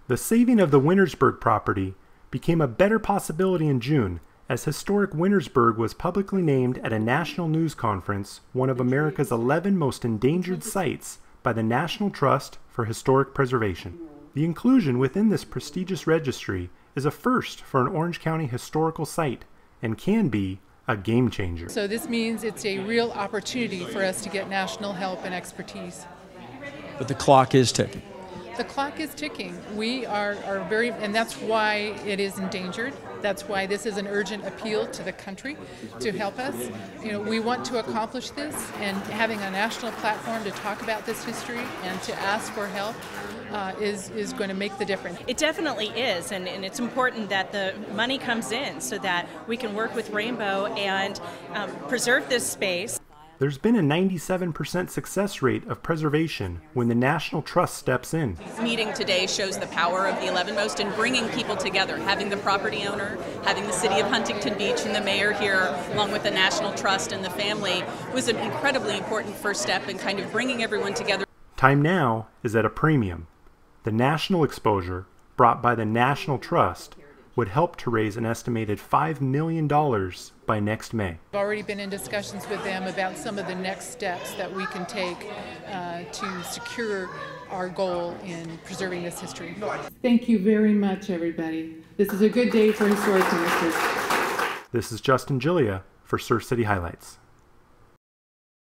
The saving of the Wintersburg property became a better possibility in June as historic Wintersburg was publicly named at a national news conference one of America's 11 most endangered sites by the National Trust for Historic Preservation. The inclusion within this prestigious registry is a first for an Orange County historical site and can be a game changer. So this means it's a real opportunity for us to get national help and expertise. But the clock is ticking. The clock is ticking. We are very, and that's why it is endangered. That's why this is an urgent appeal to the country to help us. You know, we want to accomplish this, and having a national platform to talk about this history and to ask for help is going to make the difference. It definitely is, and it's important that the money comes in so that we can work with Rainbow and preserve this space. There's been a 97% success rate of preservation when the National Trust steps in. This meeting today shows the power of the 11 Most in bringing people together, having the property owner, having the city of Huntington Beach and the mayor here, along with the National Trust and the family, was an incredibly important first step in kind of bringing everyone together. Time now is at a premium. The national exposure brought by the National Trust would help to raise an estimated $5 million by next May. We've already been in discussions with them about some of the next steps that we can take to secure our goal in preserving this history. Thank you very much, everybody. This is a good day for historic ministers. This is Justin Gillia for Surf City Highlights.